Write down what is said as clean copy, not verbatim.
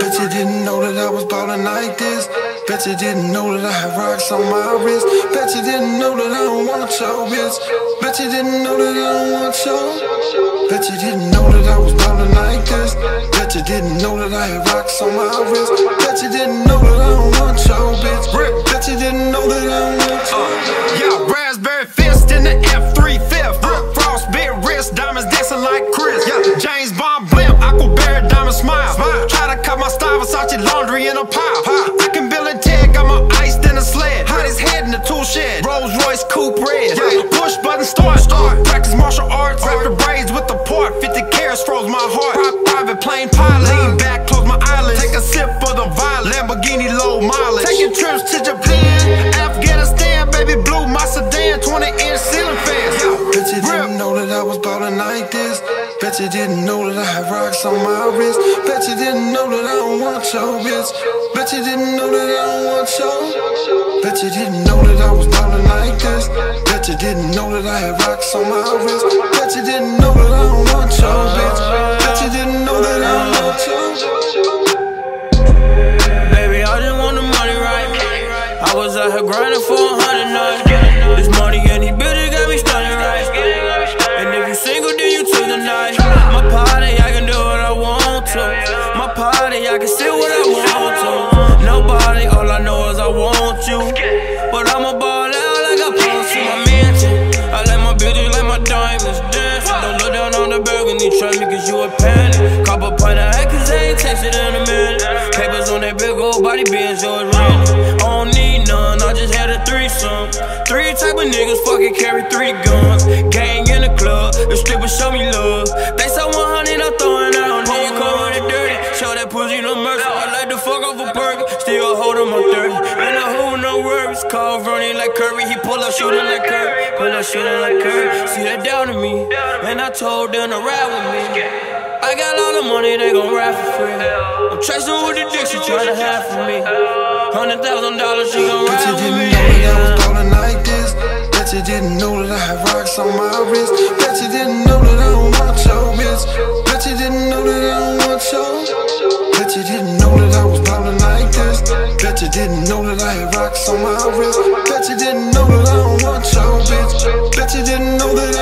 Bet you didn't know that I was ballin' like this. Bet you didn't know that I had rocks on my wrist. Bet you didn't know that I don't want your bitch. Bet you didn't know that I don't want your. Bet you didn't know that I was ballin' like this. Bet you didn't know that I had rocks on my wrist. Bet you didn't know that I don't want your bitch. Bet you didn't know that I don't want your. Yeah, raspberry fist in the F3 fifth. Frost big wrist, diamonds dancing like Chris. Yeah, James Bond blimp, Aquaberry diamond smile. Try to cut my style, Versace laundry in a pile. I can Bill and Ted, got my ice in a sled. Hide his head in the tool shed. Rolls Royce coupe red. Push button start. Practice martial arts. Wrap the braids with the port. 50 carats froze my heart. Private plane pilot. Lean back, close my eyelids. Take a sip of the violet. Lamborghini low mileage. Taking trips to Japan, Afghanistan, baby blue my sedan, 20-inch ceiling fans. Bet you didn't know that I was ballin' like this. Bet you didn't know that I had rocks on my wrist. Bet you didn't know that I don't want your bitch. Bet you didn't know that I don't want your. Bet you didn't know that I was ballin' like this. Bet you didn't know that I had rocks on my wrist. Bet you didn't know that I don't want your bitch. Bet you didn't know that I don't want your. Baby, I just want the money right. I was out here grinding for 100 nights. This money and these bitches got me stunning right. And if you single, then you took the night. My party, I can do what I want to. My party, I can sit what I want to. Nobody, all I know is I want you. But I'ma ball out like I post to my mansion. I like my bitches like my diamonds dancing. Don't look down on the burgundy, trust me cause you a panic. Cop a pint of head cause they ain't texted in a minute. Papers on that big old body Benz, yours rented. I don't need none, I just had a threesome. 3 type of niggas fucking carry 3 guns. Gang in the club, the strippers show me love. They said 100, I'm throwing out. Nigga come with it dirty, show that pussy no mercy. I like to fuck off a burger, still holding my 30. In the hood, no worries, call running like Curry. He pull up shooting like Curry, pull up shooting like Curry. See that down to me, and I told them to ride with me. I got all the money, they gon' ride for free. I'm tracing with the dick, she tryna have for me. $100,000, she gon' ride with me. Bet you didn't know that I was ballin' like this. Bet you didn't know that I had rocks on my wrist. Bet you didn't know that I don't want your bitch. Bet you didn't know that I don't want your. Bet you didn't know that I was ballin' like this. Bet you didn't know that I had rocks on my wrist. Bet you didn't know that I don't want your bitch. Bet you didn't know that